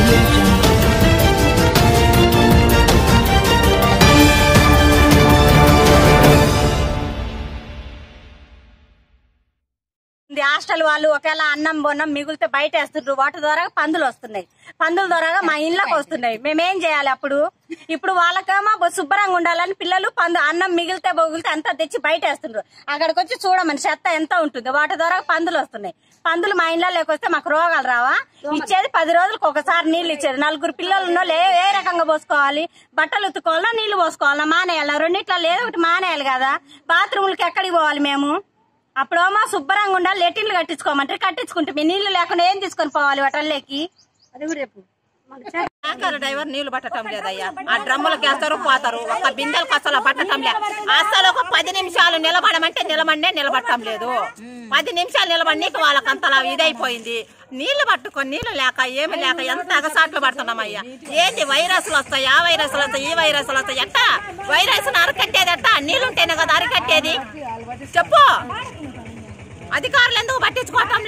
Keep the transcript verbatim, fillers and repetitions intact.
Hostel వాళ్ళు ఒకవేళ అన్నం బొన్నం మిగిలితే బయట వేస్తుండ్రు, వాటి ద్వారా పందులు వస్తున్నాయి. పందుల ద్వారా మా ఇంట్లోకి వస్తున్నాయి. మేమేం చేయాలి అప్పుడు? ఇప్పుడు వాళ్ళకేమో శుభ్రంగా ఉండాలని పిల్లలు పందు అన్నం మిగిలితే బొగిలితే అంతా తెచ్చి బయట వేస్తుండ్రు. అక్కడికి వచ్చి చూడమని చెత్త ఎంత ఉంటుంది, వాటి ద్వారా పందులు వస్తున్నాయి. పందులు మా ఇంట్లోకి వస్తే మాకు రోగాలు రావా? ఇచ్చేది పది రోజులకు ఒకసారి నీళ్లు ఇచ్చేది. నలుగురు పిల్లలు ఉన్న ఏ రకంగా పోసుకోవాలి? బట్టలు ఉత్తుకోవాలా, నీళ్లు పోసుకోవాలా? మానేయాలా? రెండిట్లో లేదు ఒకటి మానేయాలి కదా. బాత్రూములకి ఎక్కడికి పోవాలి మేము? అప్పుడేమో శుభ్రంగా ఉండాలి, లెటిన్లు కట్టించుకోమంటే కట్టించుకుంటే మీ నీళ్లు లేకుండా ఏం తీసుకొని పోవాలి వాటల్లోకి? అది కూడా రేపు ట్యాంకర్ డ్రైవర్ నీళ్లు పట్టడం లేదయ్యా. ఆ డ్రమ్ములకి వేస్తారు పోతారు, ఒక బిందెలకు అసలు పట్టడం లేదు. అసలు ఒక పది నిమిషాలు నిలబడమంటే నిలబడే నిలబట్టడం లేదు. పది నిమిషాలు నిలబడికి వాళ్ళకి అంతలా ఇదైపోయింది. నీళ్లు పట్టుకొని నీళ్లు లేక ఏమి లేక ఎంత అగసాట్లు పడుతున్నామయ్యా. ఏంటి వైరస్లు వస్తాయి, ఆ వైరస్లు వస్తాయి, ఈ వైరస్లు వస్తాయి. ఎట్టా వైరస్ అరికట్టేది? ఎట్టా నీళ్లుంటేనే కదా అరికట్టేది? చెప్పు. అధికారులు ఎందుకు పట్టించుకోవటం